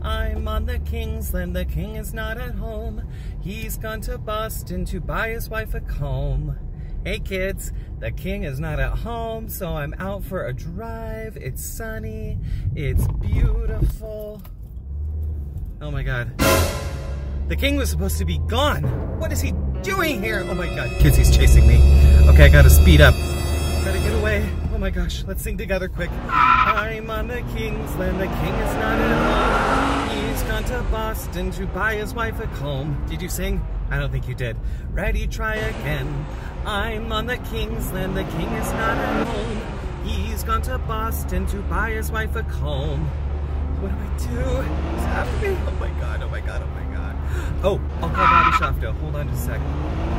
I'm on the king's land, the king is not at home. He's gone to Boston to buy his wife a comb. Hey kids, the king is not at home, so I'm out for a drive. It's sunny, it's beautiful. Oh my god. The king was supposed to be gone. What is he doing here? Oh my god, kids, he's chasing me. Okay, I gotta speed up. Gotta get away. Oh my gosh, let's sing together quick. I'm on the king's land, the king is not at home. He's gone to Boston to buy his wife a comb. Did you sing? I don't think you did. Ready, try again. I'm on the king's land, the king is not at home. He's gone to Boston to buy his wife a comb. What do I do? What's happening? Oh my god, oh my god, oh my god. Oh, I'll call Bobby Shafto. Hold on just a second.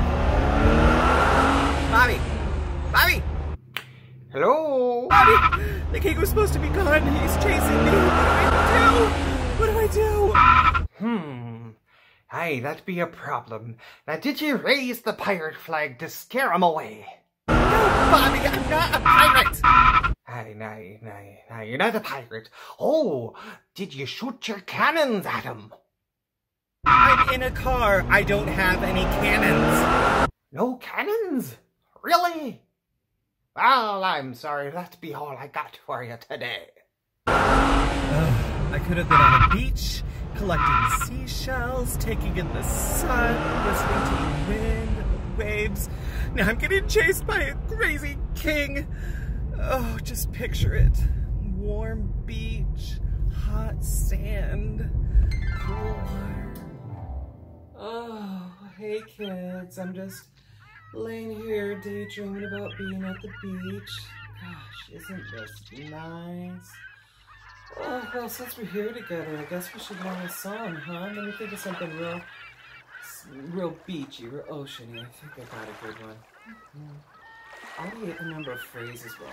Bobby! Bobby! Hello? Bobby! The king was supposed to be gone. He's chasing me. What do I do? Aye, that'd be a problem. Now, did you raise the pirate flag to scare him away? No, Bobby, I'm not a pirate. Aye, you're not a pirate. Oh, did you shoot your cannons at him? I'm in a car. I don't have any cannons. No cannons? Really? Well, I'm sorry. That'd be all I got for you today. I could have been on a beach, collecting seashells, taking in the sun, listening to the wind, the waves. Now I'm getting chased by a crazy king. Oh, just picture it. Warm beach, hot sand, cool water. Oh, hey kids, I'm just laying here daydreaming about being at the beach. Gosh, isn't this nice? Oh, well, since we're here together, I guess we should learn a song, huh? Let me think of something real beachy, real oceany. I think I got a good one. Audiate a number of phrases while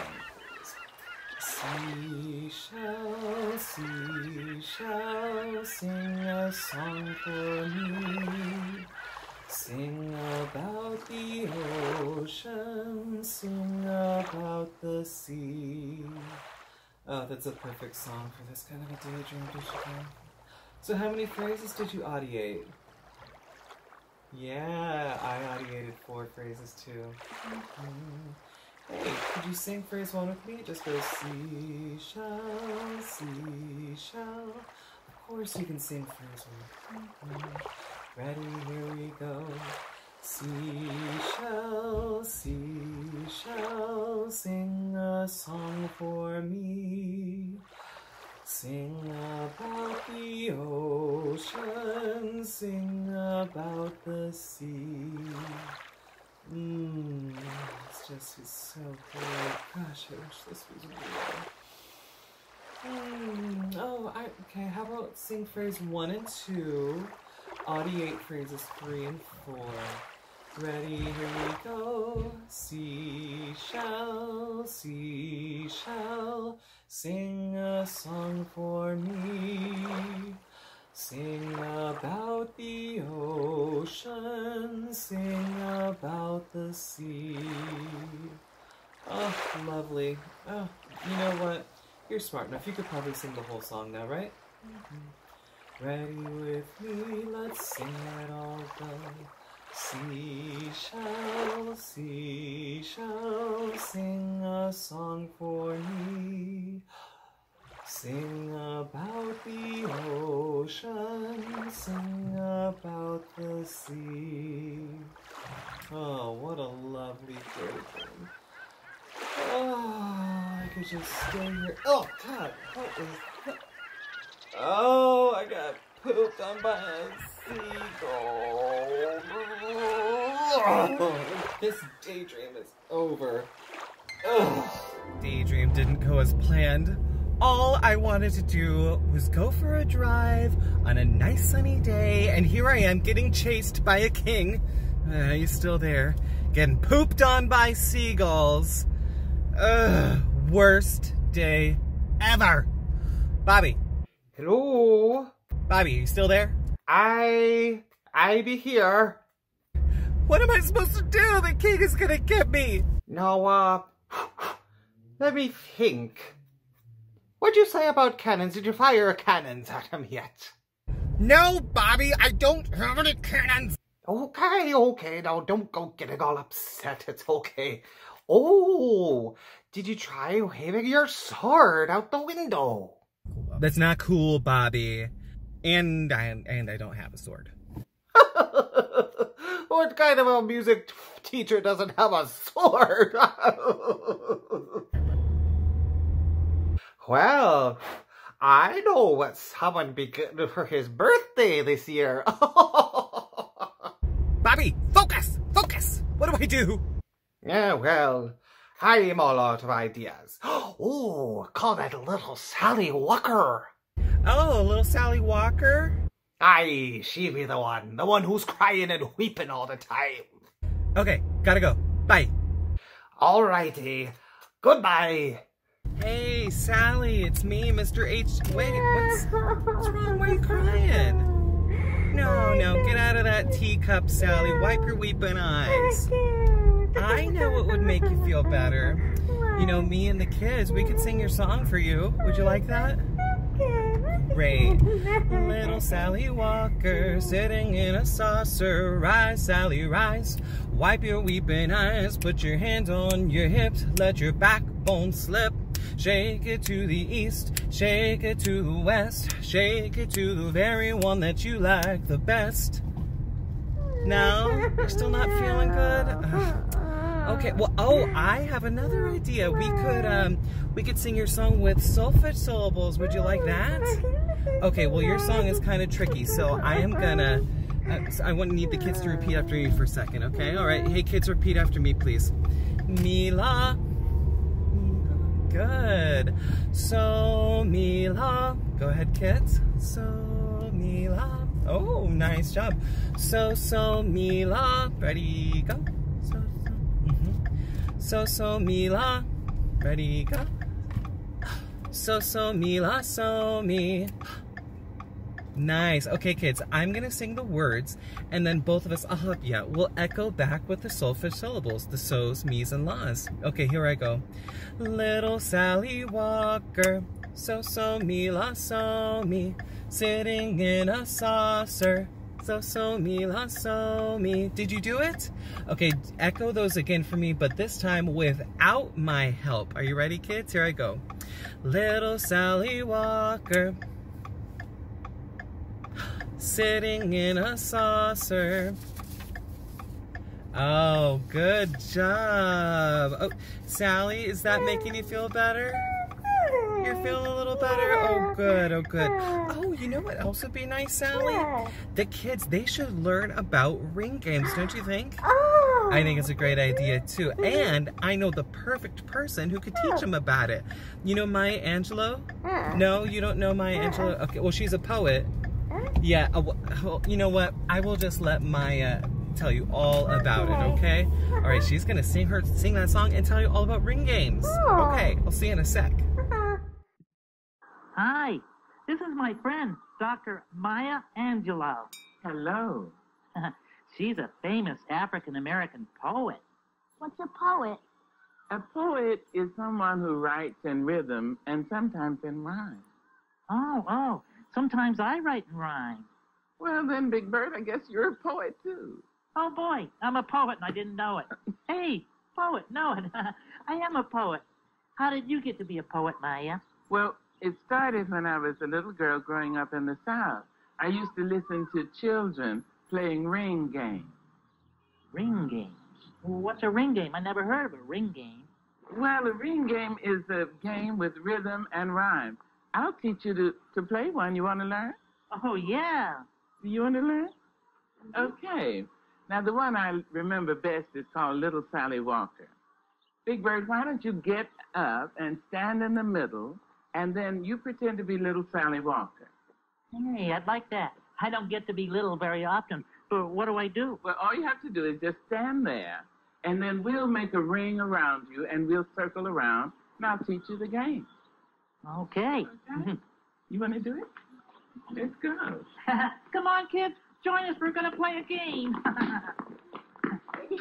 I sing. Seashell, seashell, sing a song for me. Sing about the ocean, sing about the sea. Oh, that's a perfect song for this kind of a daydream, did you know? So how many phrases did you audiate? Yeah, I audiated 4 phrases too. Hey, could you sing phrase 1 with me? It just goes seashell, seashell. Of course you can sing phrase 1. Ready, here we go. Seashell, seashell, sing a song for me. Sing about the ocean, sing about the sea. It's just so good. Gosh, I wish this was real. Okay, how about sing phrase 1 and 2, audiate phrases 3 and 4. Ready, here we go. Seashell, seashell, sing a song for me. Sing about the ocean, sing about the sea. Oh, lovely. Oh, you know what? You're smart enough. You could probably sing the whole song now, right? Ready with me, let's sing it all go. Seashell, seashell, sing a song for me. Sing about the ocean, sing about the sea. Oh, what a lovely daydream. Oh, I could just stay here. Oh, God, what is that? Oh, I got pooped on by a seagull. This daydream is over. Ugh. Daydream didn't go as planned. All I wanted to do was go for a drive on a nice sunny day, and here I am getting chased by a king. He's still there, getting pooped on by seagulls. Ugh, worst day ever. Bobby. Hello? Bobby, you still there? I be here. What am I supposed to do? The king is gonna get me. Now, let me think. What'd you say about cannons? Did you fire cannons at him yet? No, Bobby, I don't have any cannons. Okay, now don't go getting all upset. It's okay. Oh, did you try waving your sword out the window? That's not cool, Bobby. And I don't have a sword. What kind of a music teacher doesn't have a sword? Well, I know what someone be getting for his birthday this year. Bobby, focus! Focus! What do I do? Yeah, well, I'm all out of ideas. Oh, call that little Sally Walker. Oh, little Sally Walker? Aye, she be the one who's crying and weeping all the time. Okay, gotta go. Bye. Alrighty, goodbye. Hey, Sally, it's me, Mr. H. Wait, what's wrong? Why are you crying? No, get out of that teacup, Sally. Wipe your weeping eyes. I know what would make you feel better. You know, me and the kids, we could sing your song for you. Would you like that? Great. Little Sally Walker sitting in a saucer. Rise, Sally, rise. Wipe your weeping eyes. Put your hands on your hips. Let your backbone slip. Shake it to the east. Shake it to the west. Shake it to the very one that you like the best. No? You're still not feeling good? Okay, well, I have another idea. We could sing your song with solfege syllables. Would you like that? Okay, well, your song is kind of tricky, so I am gonna, I need the kids to repeat after me for a second, okay? All right, hey, kids, repeat after me, please. Mila. Good. So, Mila. Go ahead, kids. So, Mila. Oh, nice job. So, Mila. Ready, go. So, Mila. Ready, go. So, Mila, so, me. Nice. Okay, kids, I'm going to sing the words, and then both of us, I'll help you out. We'll echo back with the solfege syllables, the so's, me's, and la's. Okay, here I go. Little Sally Walker, so, me, la, so, me, sitting in a saucer. So, me, la, so, me. Did you do it? Okay, echo those again for me, but this time without my help. Are you ready, kids? Here I go. Little Sally Walker, sitting in a saucer. Oh, good job. Oh, Sally, is that making you feel better? You're feeling a little better? Oh, good, oh, good. Oh, you know what else would be nice, Sally? The kids, they should learn about ring games, don't you think? I think it's a great idea, too. And I know the perfect person who could teach them about it. You know Maya Angelou? No, you don't know Maya Angelou? Okay, well, she's a poet. Yeah, well, you know what? I will just let Maya tell you all about it, okay? All right, she's gonna sing that song and tell you all about ring games. Okay, I'll see you in a sec. Hi, this is my friend, Dr. Maya Angelou. Hello. She's a famous African-American poet. What's a poet? A poet is someone who writes in rhythm and sometimes in rhyme. Oh, sometimes I write in rhyme. Well then, Big Bird, I guess you're a poet too. Oh boy, I'm a poet and I didn't know it. Hey, poet, no, I am a poet. How did you get to be a poet, Maya? Well, it started when I was a little girl growing up in the South. I used to listen to children playing ring games. Ring games? What's a ring game? I never heard of a ring game. Well, a ring game is a game with rhythm and rhyme. I'll teach you to play one. You want to learn? Oh, yeah. Do you want to learn? Okay. Now, the one I remember best is called Little Sally Walker. Big Bird, why don't you get up and stand in the middle, and then you pretend to be Little Sally Walker. Hey, I'd like that. I don't get to be little very often, but what do I do? Well, all you have to do is just stand there, and then we'll make a ring around you, and we'll circle around, and I'll teach you the game. Okay. You want to do it? Let's go. Come on, kids. Join us. We're going to play a game.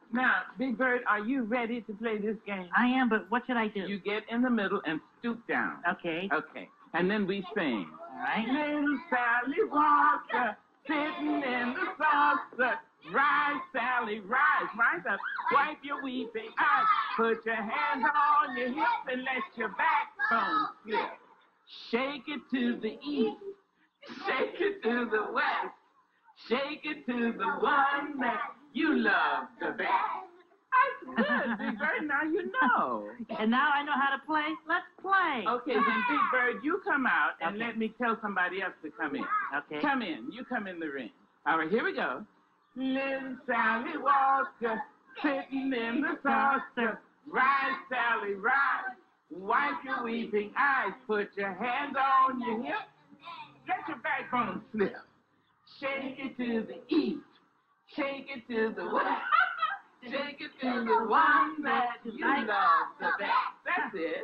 Now, Big Bird, are you ready to play this game? I am, but what should I do? You get in the middle and stoop down. Okay. Okay. And then we sing. All right. Little Sally Walker, sitting in the saucer. Rise, Sally, rise. Rise up. Wipe your weeping eyes. Put your hands on your hips and let your backbone slip. Shake it to the east. Shake it to the west. Shake it to the one that you love the best. That's good, Big Bird. Now you know. And now I know how to play. Let's play. Okay, then Big Bird, you come out and Okay. let me tell somebody else to come in. Okay. Come in. You come in the ring. All right, here we go. Little Sally Walker, sitting in the saucer. Rise, Sally, rise. Wipe your weeping eyes. Put your hands on your hips. Let your backbone slip. Shake it to the east. Shake it to the west. Shake it to the one that you love the best. That's it.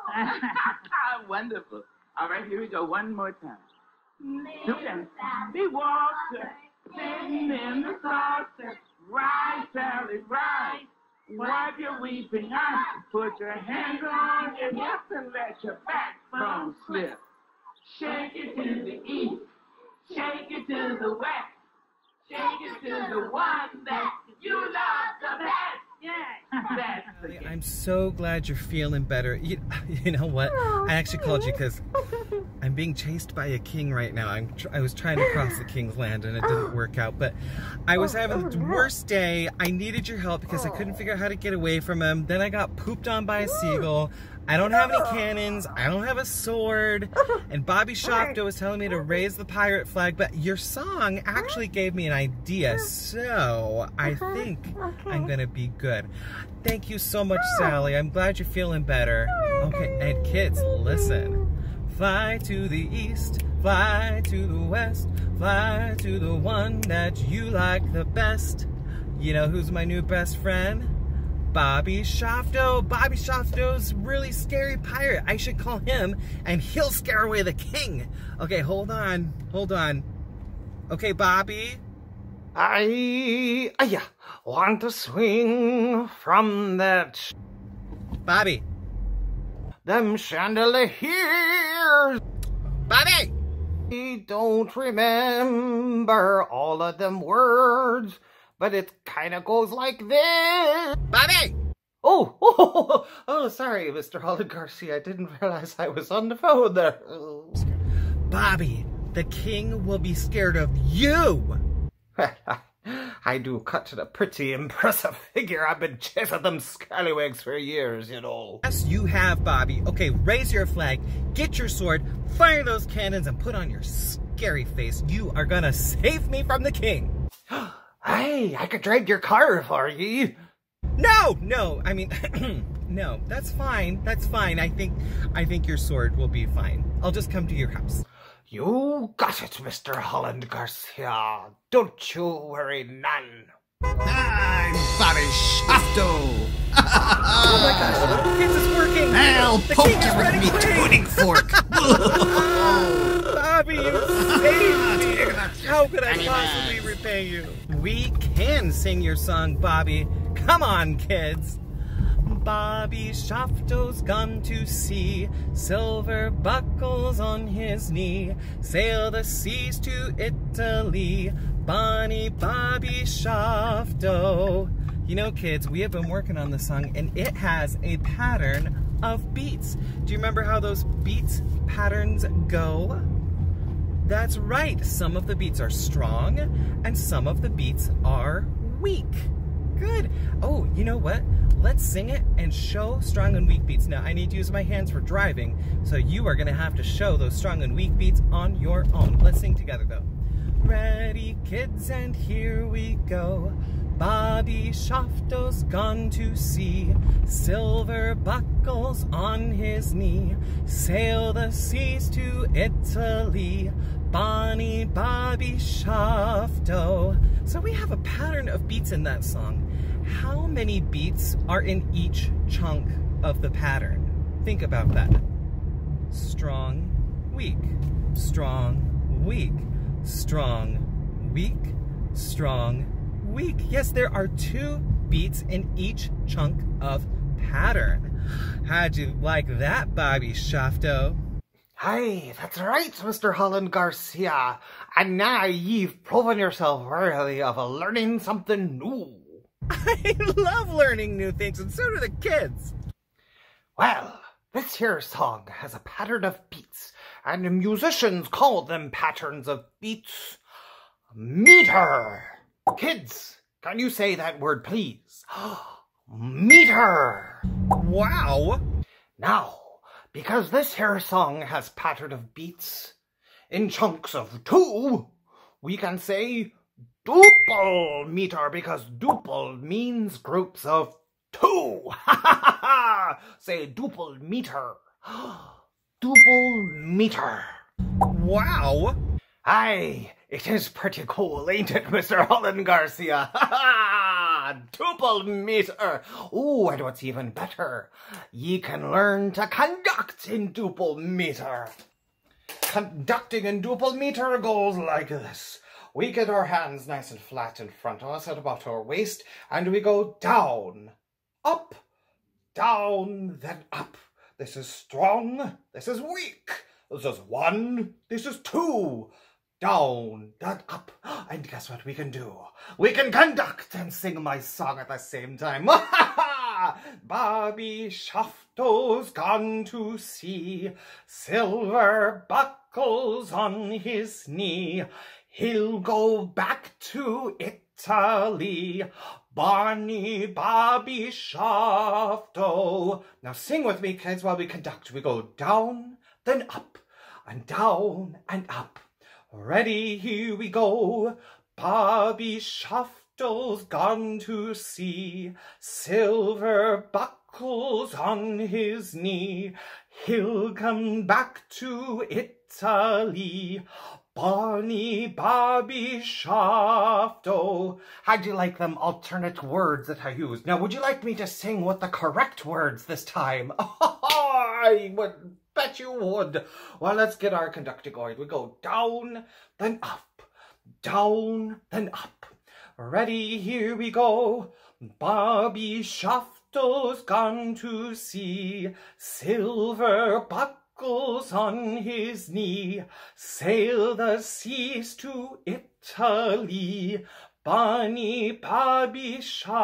Wonderful. All right, here we go. One more time. Stoop down. Be Walker, sitting in the saucer. Rise, Sally, rise. Wipe your weeping eyes. Put your hands on your hips and let your backbone slip. Shake it to the east. Shake it to the west. Shake it to the one that you love the best. Yeah. That's the game. I'm so glad you're feeling better. You know what? I actually called you because I'm being chased by a king right now. I was trying to cross the king's land and it didn't work out. But I was having the worst day. I needed your help because I couldn't figure out how to get away from him. Then I got pooped on by a seagull. I don't have any cannons. I don't have a sword. And Bobby Shafto was telling me to raise the pirate flag. But your song actually gave me an idea. So I think I'm going to be good. Thank you so much, Sally. I'm glad you're feeling better. Okay, and kids, listen. Fly to the east, fly to the west, fly to the one that you like the best. You know who's my new best friend? Bobby Shafto. Bobby Shafto's really scary pirate. I should call him and he'll scare away the king. Okay, hold on. Hold on. Okay, Bobby. I want to swing from that Bobby. them chandeliers. Bobby! I don't remember all of them words, but it kind of goes like this. Bobby! Oh, sorry, Mr. Holland Garcia. I didn't realize I was on the phone there. Bobby, the king will be scared of you. I do cut to the pretty impressive figure. I've been chasing them scallywags for years, you know. Yes, you have, Bobby. Okay, raise your flag, get your sword, fire those cannons, and put on your scary face. You are gonna save me from the king. Hey, I could trade your car for you. No, I mean, no, that's fine. That's fine. I think your sword will be fine. I'll just come to your house. You got it, Mr. Holland Garcia. Don't you worry none. I'm Bobby Shafto. Oh my gosh, kids, it's working. I'll The poke king you is with running me away. tuning fork. Bobby, you saved me. How could I possibly repay you? We can sing your song, Bobby. Come on, kids. Bobby Shafto's gone to sea, silver buckles on his knee, sail the seas to Italy, Bonnie Bobby Shafto. You know, kids, we have been working on this song and it has a pattern of beats. Do you remember how those beats patterns go? That's right, some of the beats are strong and some of the beats are weak. Good. Oh, you know what? Let's sing it and show strong and weak beats. Now, I need to use my hands for driving, so you are going to have to show those strong and weak beats on your own. Let's sing together, though. Ready, kids, and here we go. Bobby Shafto's gone to sea, silver buckles on his knee, sail the seas to Italy, Bonnie Bobby Shafto. So we have a pattern of beats in that song. How many beats are in each chunk of the pattern? Think about that. Strong, weak, strong, weak, strong, weak, strong, weak. Yes, there are 2 beats in each chunk of pattern. How'd you like that, Bobby Shafto? Hey, that's right, Mr. Holland Garcia. And now you've proven yourself worthy of learning something new. I love learning new things, and so do the kids. Well, this here song has a pattern of beats, and the musicians call them patterns of beats meter. Kids, can you say that word, please? Meter. Wow. Now, because this here song has pattern of beats in chunks of 2, we can say duple meter, because duple means groups of 2. Say duple meter. Duple meter. Wow. Aye, it is pretty cool, ain't it, Mr. Holland Garcia? Duple meter. Oh, and what's even better, ye can learn to conduct in duple meter. Conducting in duple meter goes like this. We get our hands nice and flat in front of us at about our waist, and we go down, up, down, then up. This is strong, this is weak. This is 1, this is 2. Down, then up. And guess what we can do? We can conduct and sing my song at the same time. Bobby Shafto's gone to sea, silver buckles on his knee. He'll go back to Italy, Barney Bobby Shafto. Now sing with me, kids, while we conduct. We go down, then up, and down, and up. Ready, here we go. Bobby Shafto's gone to sea, silver buckles on his knee. He'll come back to Italy, Barney Bobby Shafto. How'd you like them alternate words that I used? Now, would you like me to sing with the correct words this time? I would bet you would. Well, let's get our conducting going. We go down, then up, down, then up. Ready, here we go. Bobby Shafto's gone to sea, silver buckles on his knee. Sail the seas to Italy, Barney Bobby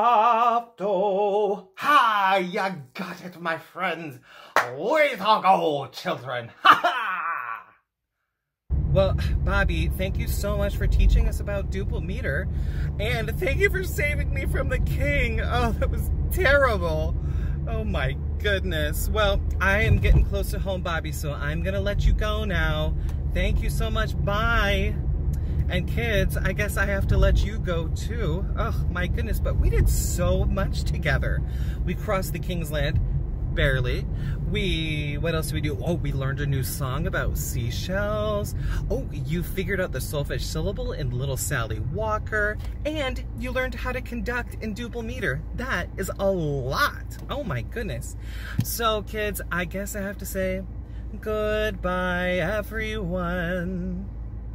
Shafto. Ha! You got it, my friends. Way to go, children. Ha ha! Well, Bobby, thank you so much for teaching us about duple meter, and thank you for saving me from the king. Oh, that was terrible. Oh my goodness. Well, I am getting close to home, Bobby, so I'm gonna let you go now. Thank you so much. Bye. And kids, I guess I have to let you go too. Oh my goodness, but we did so much together. We crossed the King's Land, barely. What else did we do? Oh, we learned a new song about seashells. Oh, you figured out the solfege syllable in Little Sally Walker. And you learned how to conduct in duple meter. That is a lot. Oh my goodness. So kids, I guess I have to say goodbye, everyone.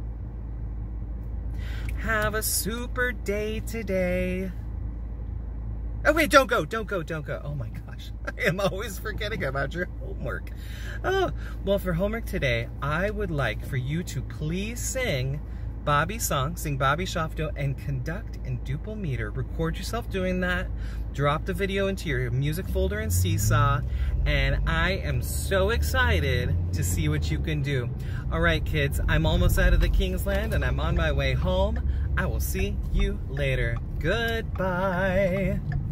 Have a super day today. Oh wait, don't go. Oh my gosh, I am always forgetting about your homework. Oh, well, for homework today, I would like for you to please sing Bobby's song, sing Bobby Shafto, and conduct in duple meter. Record yourself doing that, drop the video into your music folder in Seesaw, and I am so excited to see what you can do. All right, kids, I'm almost out of the King's Land, and I'm on my way home. I will see you later. Goodbye.